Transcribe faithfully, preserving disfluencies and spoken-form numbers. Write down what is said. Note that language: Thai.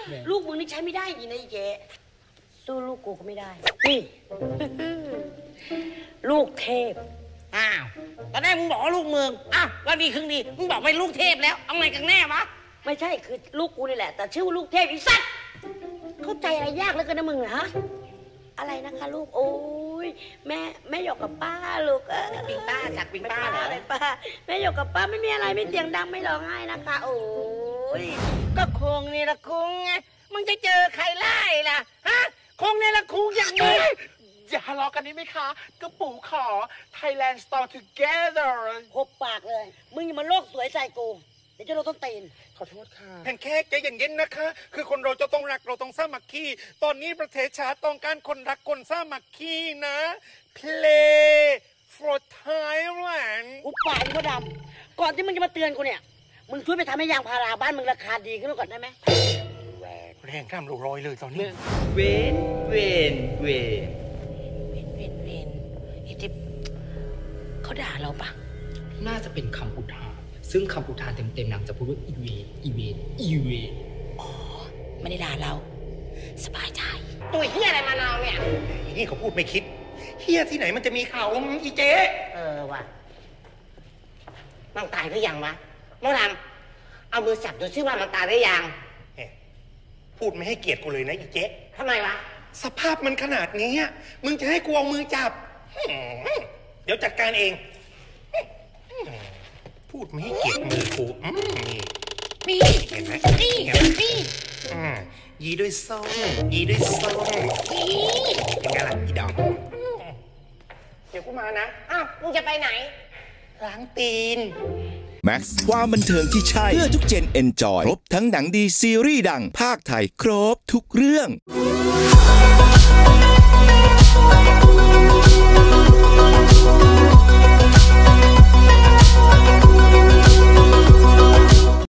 ลูกมึงนี่ใช้ไม่ได้จริงนะไอ้เจ๊สู้ลูกกูก็ไม่ได้นี่ ลูกเทพอ้าวตอนแรกมึงบอกว่าลูกเมืองอ้าววันดีครึ่งดีมึงบอกเป็นลูกเทพแล้วเอาไงกันแน่วะไม่ใช่คือลูกกูนี่แหละแต่ชื่อว่าลูกเทพอีสัตว์เข้าใจอะไรยากเหลือเกินนะมึงเหรอฮะอะไรนะคะลูกโอ้ยแม่แม่หยกกับป้าลูกเออปิงป้าจากปิงป้าเหรออะไรป้าแม่หยกกับป้าไม่มีอะไรไม่เสียงดังไม่ร้องไห้นะคะโอ้ยก็คงนี่ละคงไงมึงจะเจอใครไล่ล่ะฮะคงนี่ละคงอย่างนี้อย่าทะเลาะกันนี่ไหมคะก็ปู่ขอ Thailand Store Together หบปากเลยมึงอย่ามาโลกสวยใส่กูเดี๋ยวจะโดนต้นตีนขอโทษค่ะแพนเค้กใจเย็นๆนะคะคือคนเราจะต้องรักเราต้องสามัคคีตอนนี้ประเทศชาติต้องการคนรักคนสามัคคีนะ Play for Thailand อุปปากพ่อดำก่อนที่มึงจะมาเตือนกูเนี่ยมึงช่วยไปทำให้ยางพาราบ้านมึงราคาดีขึ้นก่อนได้ไหมแรงแรงข้ามโลรอยเลยตอนนี้เวนเวนเวนเวนเวนเวนไอ้ที่เขาด่าเราปะน่าจะเป็นคำอุทานซึ่งคำอุทานเต็มๆนางจะพูดว่าอีเวนอีเวนอีเวนอ๋อไม่ได้ด่าเราสบายใจตัวเฮียอะไรมานาวเนี่ยอีนี่เขาพูดไม่คิดเฮียที่ไหนมันจะมีข่าวอีเจ๊เออว่ะมันตายหรือยังวะโมดำเอามือจับดูซิว่ามันตายหรือยังพูดไม่ให้เกียรติกูเลยนะอีเจ๊ทำไมวะสภาพมันขนาดนี้มึงจะให้กูเอามือจับเดี๋ยวจัดการเองพูดไม่ให้เกียรติมือกูนี่เห็นไหมนี่นี่ยีด้วยส้มยีด้วยส้มเป็นไงล่ะอีดอกเดี๋ยวกูมานะอ้าวมึงจะไปไหนล้างตีนแม็กซ์ความบันเทิงที่ใช่เพื่อทุกเจนเอนจอยครบทั้งหนังดีซีรีส์ดังภาคไทยครบทุกเรื่อง